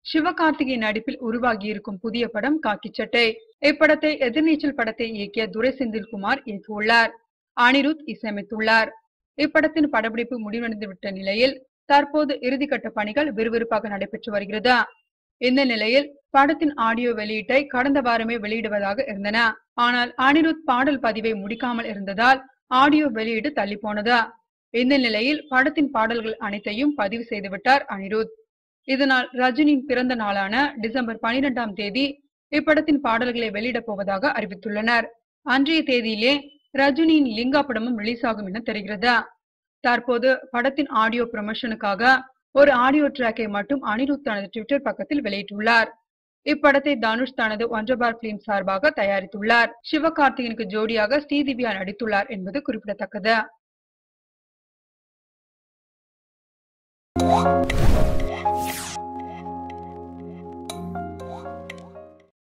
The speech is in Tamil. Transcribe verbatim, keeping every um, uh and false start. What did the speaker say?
சிவகார்த்திகேயன் நடிப்பில் உருவாகியிருக்கும் புதிய படம் காக்கி சட்டை. இப்படத்தை எதிர்நீச்சல் படத்தை இயக்கிய துரை செந்தில்குமார் இயக்கியுள்ளார். அனிருத் இசையமைத்துள்ளார். இப்படத்தின் படப்பிடிப்பு முடிவடைந்துவிட்ட நிலையில் தற்போது இறுதிக்கட்ட பணிகள் விறுவிறுப்பாக நடைபெற்று வருகிறது. இந்த நிலையில் படத்தின் ஆடியோ வெளியீட்டை கடந்த வாரமே வெளியிடுவதாக இருந்தன. ஆனால் அனிருத் பாடல் பதிவை முடிக்காமல் இருந்ததால் ஆடியோ வெளியீடு தள்ளி போனது. இந்த நிலையில் படத்தின் பாடல்கள் அனைத்தையும் பதிவு செய்துவிட்டார் அனிருத். இதனால் ரஜினியின் பிறந்த நாளான டிசம்பர் பனிரெண்டாம் தேதி இப்படத்தின் பாடல்களை வெளியிடப் போவதாக அறிவித்துள்ளனர். அன்றைய தேதியிலே ரஜினியின் லிங்கா படமும் ரிலீஸ் ஆகும் என தெரிகிறது. தற்போது படத்தின் ஆடியோ ப்ரமோஷனுக்காக ஒரு ஆடியோ டிராக்கை மட்டும் அனிருத் தனது ட்விட்டர் பக்கத்தில் வெளியிட்டுள்ளார். இப்படத்தை தனுஷ் தனது ஒன்றபார் பிலிம் சார்பாக தயாரித்துள்ளார். சிவகார்த்திகேயனுக்கு ஜோடியாக ஸ்ரீதிவ்யா நடித்துள்ளார் என்பது குறிப்பிடத்தக்கது.